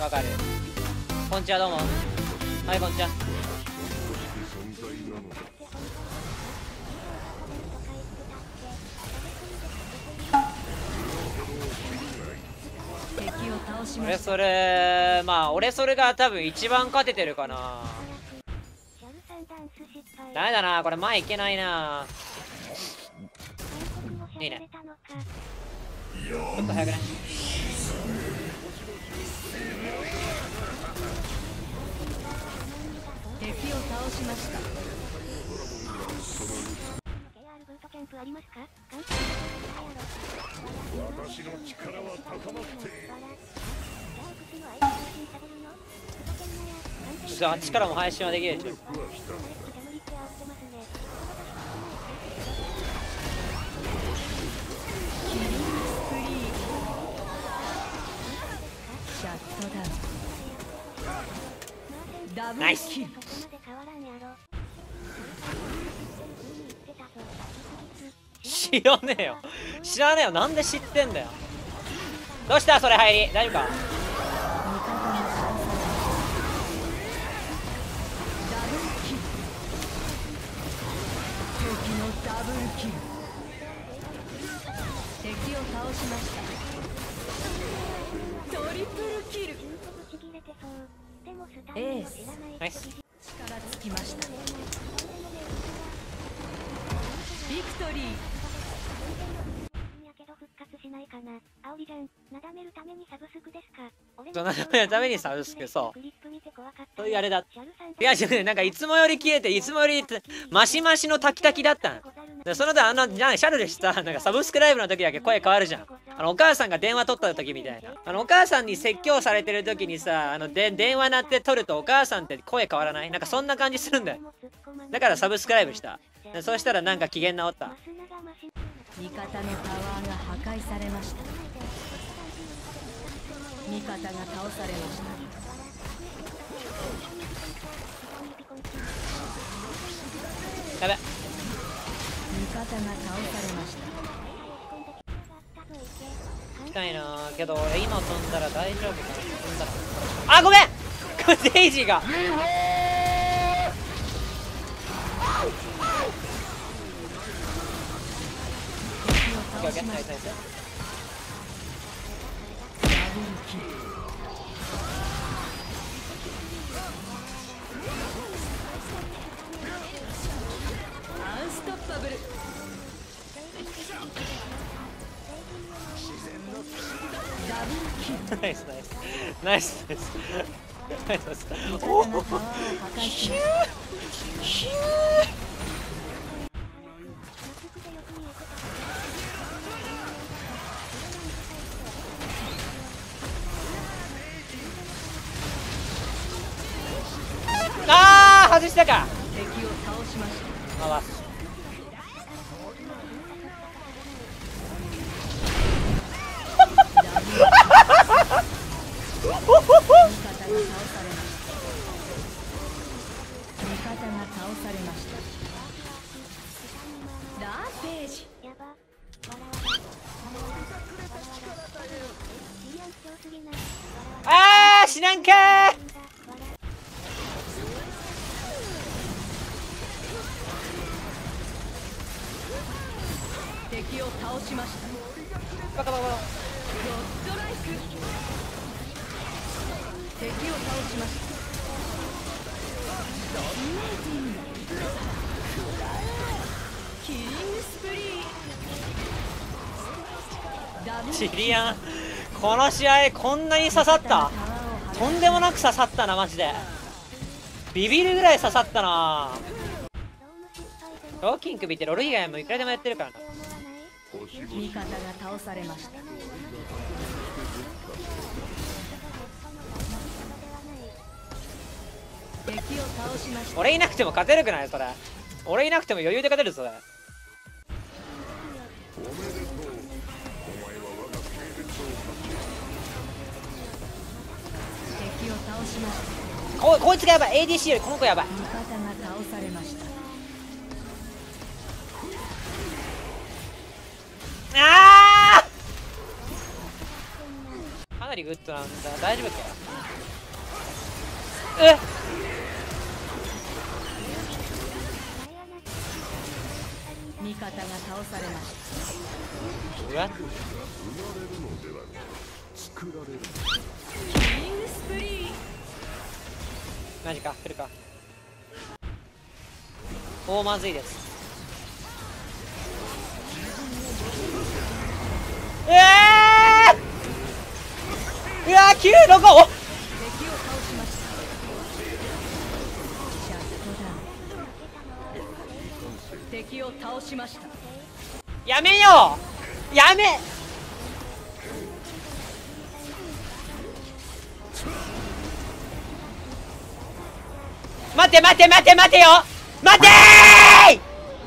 わかる。こんにちは、どうも。はい、こんにちは。俺それ、まあ俺それが多分一番勝ててるかな。ダメだな、これ前いけないな。いいね。ちょっと早くね。 敵を倒しました。 私の力は高まってあっちからも配信はできるでしょ。ナイス。知らねえよ。知らねえよ。なんで知ってんだよ。どうしたそれ入り。大丈夫か。 敵を倒しました。トリプルキル。エース。 ナイス。 力尽きました。ビクトリー。 なだめるためにサブスク、そうそういうあれだ。いや違うね、なんかいつもより消えて、いつもよりマシマシのタキタキだったんで、その他じゃあシャルでした。なんかサブスクライブの時だけ声変わるじゃん。お母さんが電話取った時みたいな。お母さんに説教されてる時にさ、電話鳴って取るとお母さんって声変わらない？なんかそんな感じするんだよ。だからサブスクライブした。そうしたらなんか機嫌直った。 味方のタワーが破壊されました。味方が倒されました。 やべ。 味方が倒されました。 近いなぁ。けど俺今飛んだら大丈夫かな。飛んだら。あ、ごめん。これデイジーが。オッケーオッケー、ナイスナイス。 アンストッパブル。 ナイスナイスナイスナイスナイスナイス。おお、ヒューヒュー。あー、外したか。 敵を倒しました。 回す。 味方が倒されました。味方が倒されました。ランページ。 あー、死なんかー。 敵を倒しました。 バカバカバカ。 ゴッドライク。敵を倒しました。ドミネーティング。キリングスプリー。ダブルシリアン、この試合こんなに刺さった。とんでもなく刺さったな、マジで。ビビるぐらい刺さったな。ローキン首ってロール以外もいくらでもやってるからな。 味方が倒されました。敵を倒しました。 俺いなくても勝てるくない？それ俺いなくても余裕で勝てるぞ。それ敵を倒しました。 こいつがやばい。 ADC よりこの子やばい。 味方が倒されました。 あー、かななりグッドなんだ。大丈夫か。 味方が倒されました。 うわ、 作られるキングスプリー。 マジか、来るか。おー、まずいです。うわー、9どこ。おっ、 敵を倒しました。シャットダウン。敵を倒しました。 やめよう、やめ。待て待て待て待てよ、待てー。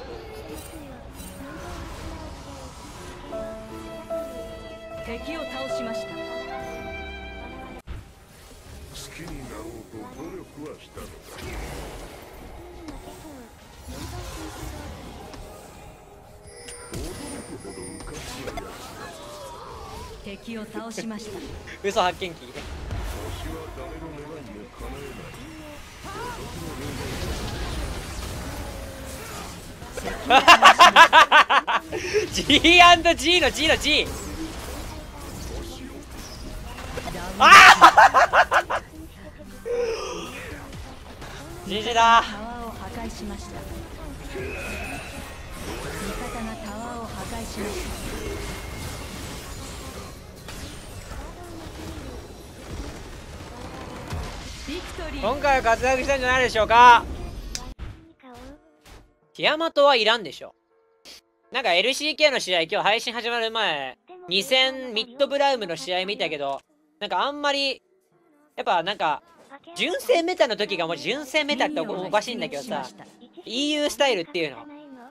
敵を倒しました。 好きになろうと努力はしたのだ。驚くほどうかつなやつだ。 敵を倒しました。 嘘発見器。 星は誰の願いも叶えない。 G&G の G の G。 GG だ。 タワーを破壊しました。味方がタワーを破壊しました。ビクトリー。 今回は活躍したんじゃないでしょうか。ティアマトはいらんでしょ。なんか LCK の試合、今日配信始まる前2戦ミッドブラウムの試合見たけど、なんかあんまりやっぱなんか純正メタの時がもう純正メタっておかしいんだけどさ、 EU スタイルっていうの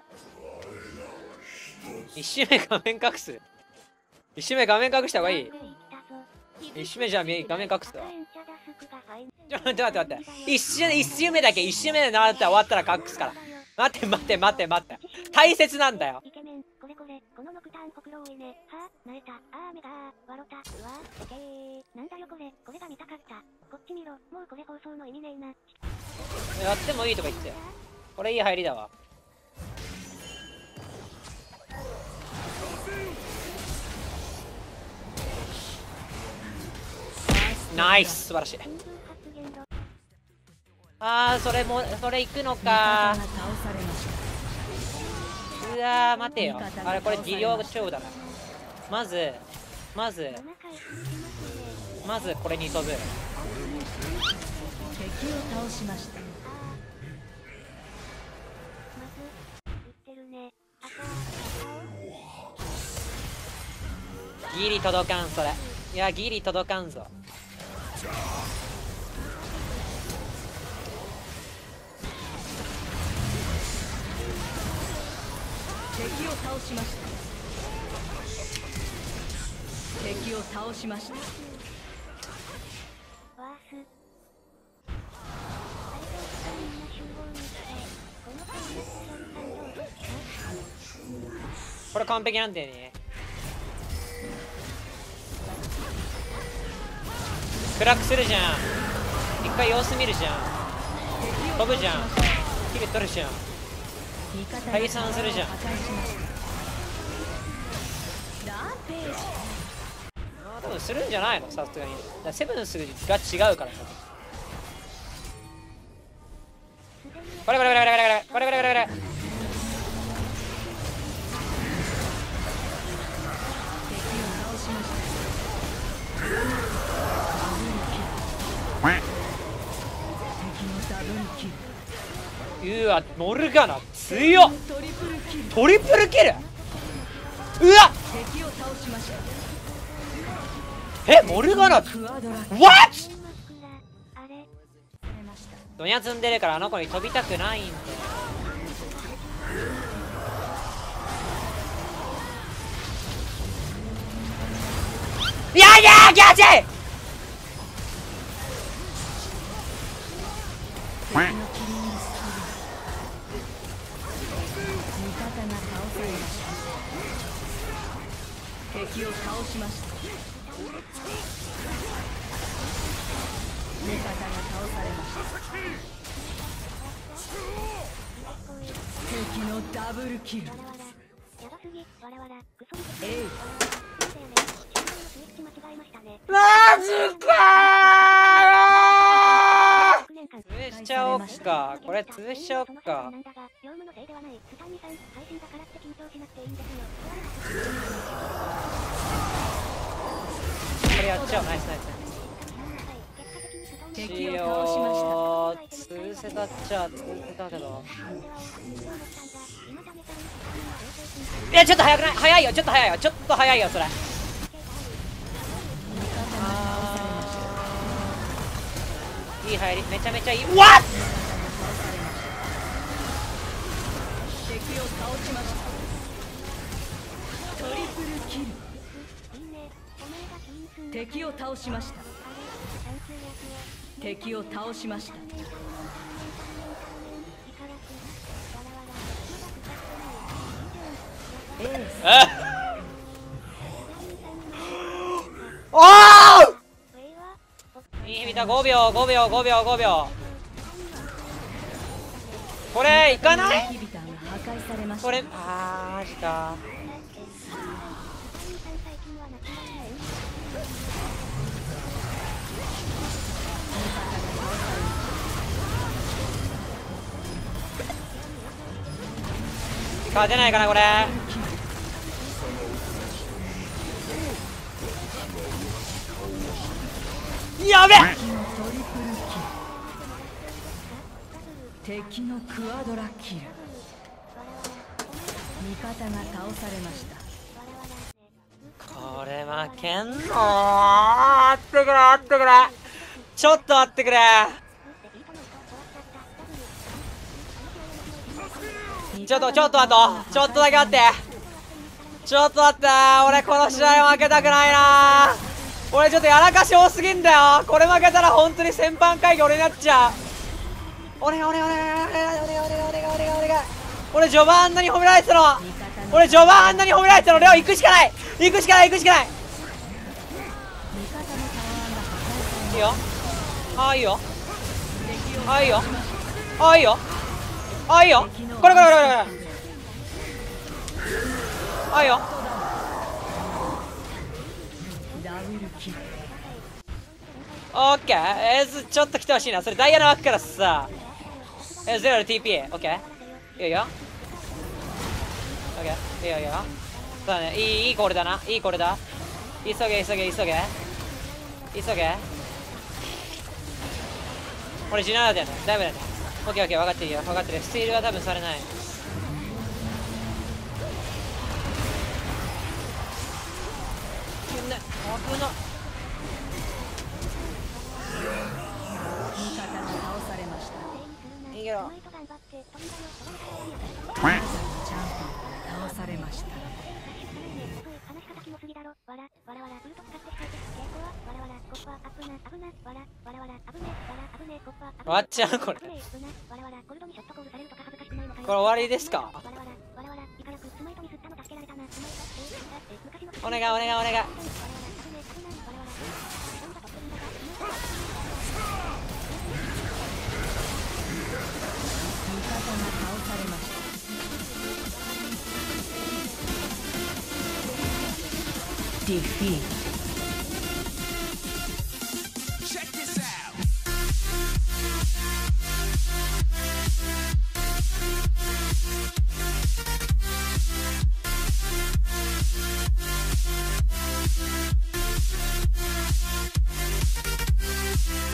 一周目画面隠す、一周目画面隠した方がいい。一周目じゃあ画面隠すわ。ちょっと待って待って待って、一周目だけ、一周目でなったら終わったら隠すから。待って待って待って待って、大切なんだよ。 イケメン、これこれ、このノクターンほくろ多いね。はぁ、なえた。あーめがー、わろた。うわー、オッケー。なんだよこれ、これが見たかった。こっち見ろ、もうこれ放送の意味ねえな。 やってもいいとか言って。これいい入りだわ。ナイス、素晴らしい。それも、それ行くの味方か。 が倒されました。 うわー、待てよ。あれ、これ技量勝負だな。まずこれに飛ぶ。 敵を倒しました。 ギリ届かん、それ。いや、ギリ届かんぞ。 敵を倒しました。敵を倒しました。 ワース。 これ完璧なんだよね。暗くするじゃん。一回様子見るじゃん。飛ぶじゃん。キル取るじゃん。解散するじゃん。 破壊しました。ランページ。 多分するんじゃないの、さすがに。だからセブンスが違うからさ。これこれこれこれこれこれこれこれこれこれ。 敵を倒しました。敵のダブルキル。 うわ、モルガナ強っ。 トリプルキル。 トリプルキル。うわっ、 敵を倒しました。 モルガナクアドラ What?。ドニャ積んでるからあの子に飛びたくないんだよ。いやいやー、キャッチ。 敵のキリングス味方が倒されました。敵を倒しました。 キル。 わらわら。やばすぎ。わらわら。クソみたい。 えい。 なんだよね。シャドウのスイッチ間違えましたね。 マジかー。潰しちゃおっか。これ潰しちゃおっか。 なんだが、業務のせいではない。スタンニさん、配信だからって緊張しなくていいんですよ。 これやっちゃおう。ナイスナイス。 敵を倒しました。 潰せたっちゃ潰せたけど。いやちょっと早くない？早いよ。ちょっと早いよ。ちょっと早いよそれ。いい入り。めちゃめちゃいい。うわっ！ 敵を倒しました。トリプルキル。敵を倒しました。敵を倒しました。エース。 おー！インヒビタ5秒5秒5秒5秒。これいかない？ インヒビターが破壊されました。 これマジか。勝てないかなこれ。やべっ！ 敵のクワドラキル。味方が倒されました。 これ負けんの？待ってくれ待ってくれ。ちょっと待ってくれ。ちょっと待ってちょっとだけ待って。ちょっと待って。俺この試合負けたくないな。俺ちょっとやらかし多すぎんだよ。これ負けたら本当に先般会議俺になっちゃう。お願いお願いお願いお願いお願いお願いお願いお願い。俺序盤あんなに褒められてたの。俺序盤あんなに褒められてたの。レオ行くしかない行くしかない行くしかない。いいよ。ああいいよ。ああいいよ。ああいいよ。ああいいよ。これああいいよ。オッケー。ちょっと来てほしいな。それダイヤの枠からさ。ゼロで TP。オッケー。いいよ。オッケー。いいよいいよ。そうだね。いいコールだな。いいコールだ。急げ。俺17だよね。ダメだね。オッケー分かってるよ。分かってる。スティールは多分されない。危な。 味方が倒されました。 逃げろ。 チャンピオン倒されました。 話し方キモすぎだろ。わらウルト使って使って稽古はわらコッパアップな危なわら危ねコッパ終わっちゃうこれ。 わらコルドにショットコールされるとか恥ずかしくないのかよ。 これ終わりですか？ わらイカラクスマイトに吸ったの助けられたな。 お願い。 ディフィート。